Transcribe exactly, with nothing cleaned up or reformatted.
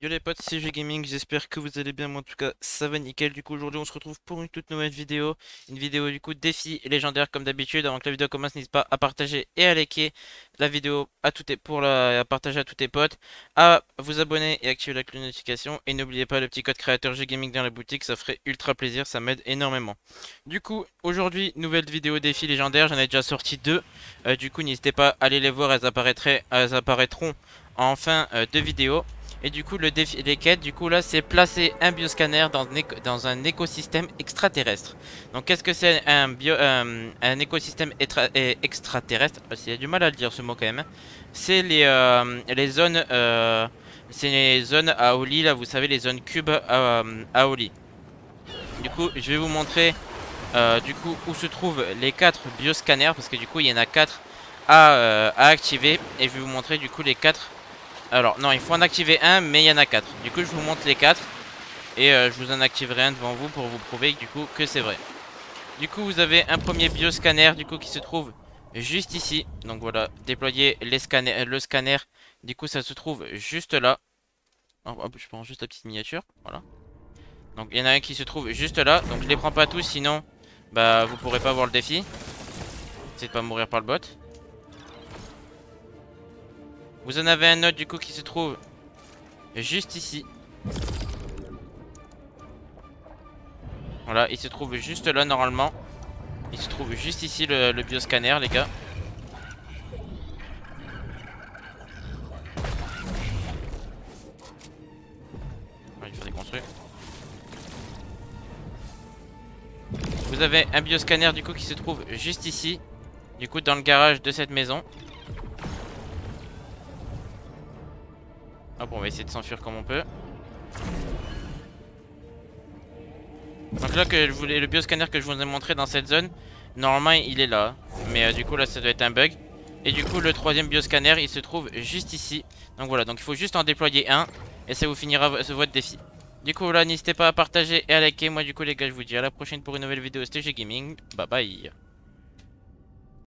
Yo les potes, c'est G Gaming, j'espère que vous allez bien, moi en tout cas ça va nickel. Du coup aujourd'hui on se retrouve pour une toute nouvelle vidéo. Une vidéo du coup défi légendaire comme d'habitude. Avant que la vidéo commence, n'hésite pas à partager et à liker la vidéo à tous tes, pour la à partager à tous tes potes, à vous abonner et activer la cloche de notification. Et n'oubliez pas le petit code créateur G Gaming dans la boutique, ça ferait ultra plaisir, ça m'aide énormément. Du coup aujourd'hui nouvelle vidéo défi légendaire, j'en ai déjà sorti deux. Euh, du coup n'hésitez pas à aller les voir, elles apparaîtraient, elles apparaîtront en fin euh, de vidéo. Et du coup, le défi, les quêtes, du coup, là, c'est placer un bioscanner dans, un éco- dans un écosystème extraterrestre. Donc, qu'est-ce que c'est un, bio, euh, un écosystème extra- eh, extraterrestre? Il y a du mal à le dire ce mot quand même. C'est les, euh, les zones, euh, c'est les zones à Oli, là, vous savez, les zones cubes à, à Oli. Du coup, je vais vous montrer, euh, du coup, où se trouvent les quatre bioscanners, parce que du coup, il y en a quatre à, euh, à activer. Et je vais vous montrer, du coup, les quatre. Alors non, il faut en activer un, mais il y en a quatre. Du coup, je vous montre les quatre et euh, je vous en activerai un devant vous pour vous prouver du coup que c'est vrai. Du coup, vous avez un premier bioscanner du coup qui se trouve juste ici. Donc voilà, déployer les scanners, le scanner. Du coup, ça se trouve juste là. Hop, hop, je prends juste la petite miniature. Voilà. Donc il y en a un qui se trouve juste là. Donc je les prends pas tous, sinon bah vous pourrez pas voir le défi. C'est de pas mourir par le bot. Vous en avez un autre du coup qui se trouve juste ici. Voilà, il se trouve juste là normalement. Il se trouve juste ici le, le bioscanner les gars. Ouais, il faut déconstruire. Vous avez un bioscanner du coup qui se trouve juste ici. Du coup dans le garage de cette maison. Hop, on va essayer de s'enfuir comme on peut. Donc là que je voulais, le bioscanner que je vous ai montré dans cette zone, normalement il est là. Mais euh, du coup là ça doit être un bug. Et du coup le troisième bioscanner il se trouve juste ici. Donc voilà, donc il faut juste en déployer un. Et ça vous finira votre défi. Du coup voilà, n'hésitez pas à partager et à liker. Moi du coup les gars je vous dis à la prochaine pour une nouvelle vidéo. C'était G Gaming, bye bye.